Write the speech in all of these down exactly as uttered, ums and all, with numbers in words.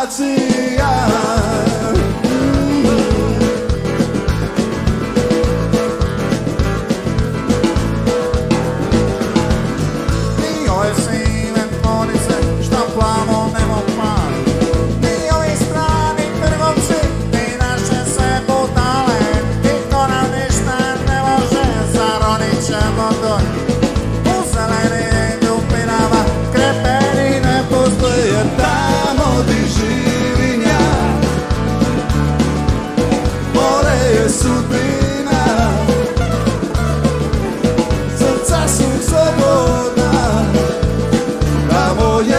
Dalmacija. Ni ove sive tvornice štampamo nemo plan, ni ovi strani trgovci, ni naše sve budale, niko nam ništa ne može, zaronit ćemo dolje. U zelenim dupinama krepeni ne postoje, jer tamo di živim ja, more je sudbina, srca su slobodna, tamo je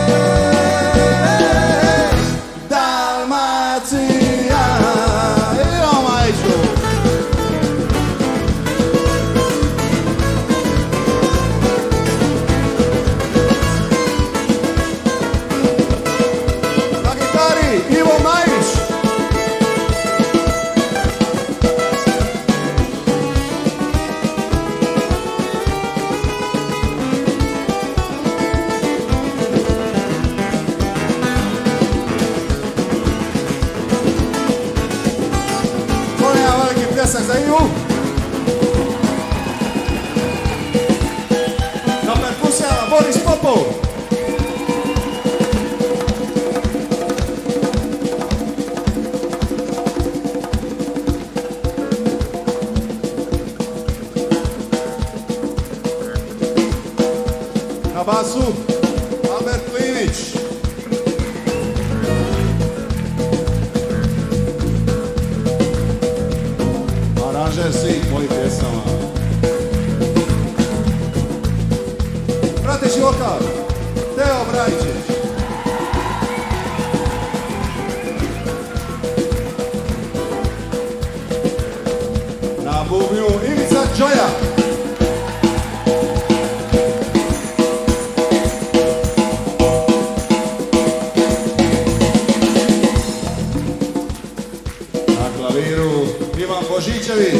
Dalmacija. Idemo, majčko. Na gitari Ivo Majić. Molim ja veliki pljesak za Ivu. Na perkusijama Boris Popov. Na basu Albert Linić. Aranžer svih mojih pjesama. Prateći vokal Teo Brajičić. Na bubnju Ivica Đoja. Na klaviru Ivan Božičević.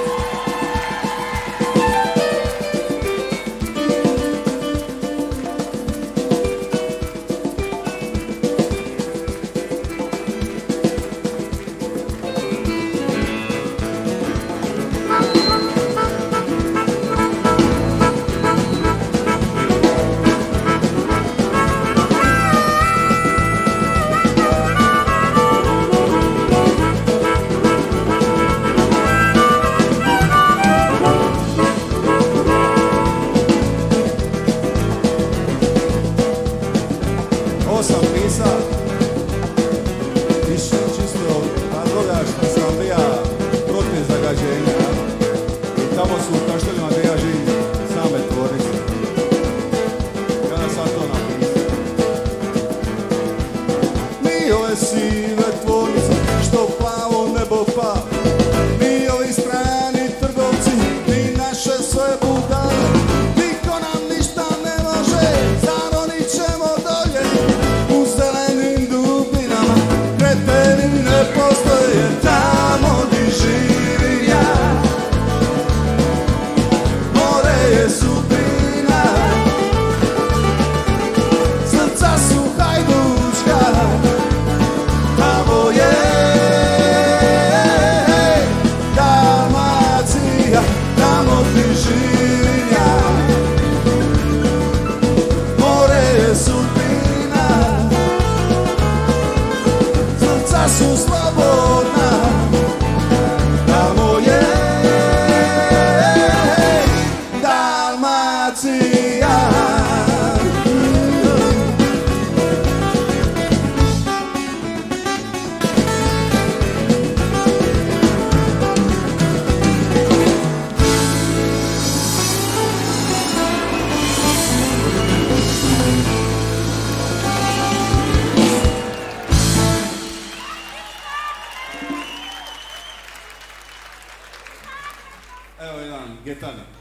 Ovo sam pisao iz čisto razloga što sam bija protiv zagađenja i tamo su u Kaštelima gdje ja živim same tvornice. Kada sam to napisao, ni ove sive tvornice što plavo nebo pa, ni ovi strani trgovci, ni naše sve budale, niko nam ništa ne može, zaronit ćemo dolje. U zelenim dubinama kreteni ne postoje, tamo di živim ja, more je sudbina, srca su hajdučka, tamo je Dalmacija, tamo di živim ja, more je sudbina, srca su slobodna, tamo je Dalmacija. Evo jedan Getana.